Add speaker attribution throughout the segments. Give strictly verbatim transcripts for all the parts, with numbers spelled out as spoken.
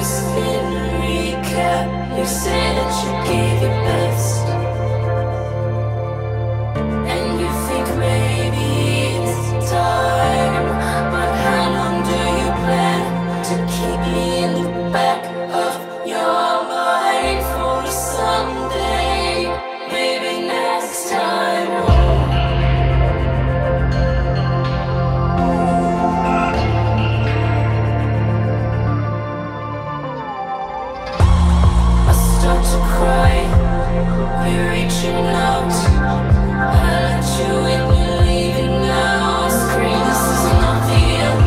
Speaker 1: just in recap, you said that you gave your best, and you think maybe it's time. But how long do you plan to keep me in the back of your mind for someday? Maybe next time. Start to cry, we're reaching out. I let you in, you're leaving now. Scream, this is not the end,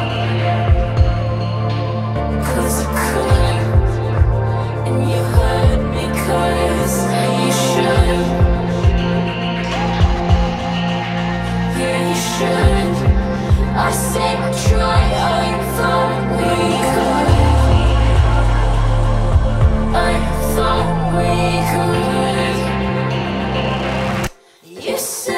Speaker 1: 'cause I could, and you hurt me 'cause you should. Yeah, you should. I say I try, I thought we could. I thought we could. You said